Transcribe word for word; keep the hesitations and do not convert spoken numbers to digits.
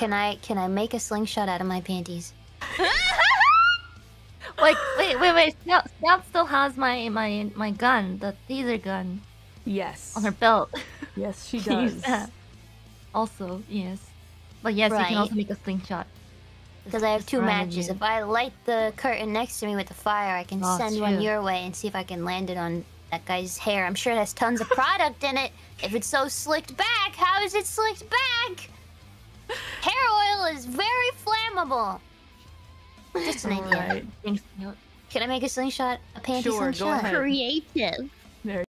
can I can I make a slingshot out of my panties? Like, wait, wait, wait. Scout, Scout still has my my my gun, the taser gun. Yes. On her belt. Yes, she Can use does. that. Also, yes. But yes, you Right. can also make a slingshot. Because I have Just two random matches. you. If I light the curtain next to me with the fire, I can Oh, send true. one your way and see if I can land it on that guy's hair. I'm sure it has tons of product in it. If it's so slicked back, how is it slicked back? Hair oil is very flammable. Just an idea. Alright. Thanks, Scout. Can I make a slingshot? A panty Sure, go slingshot? ahead. Creative. There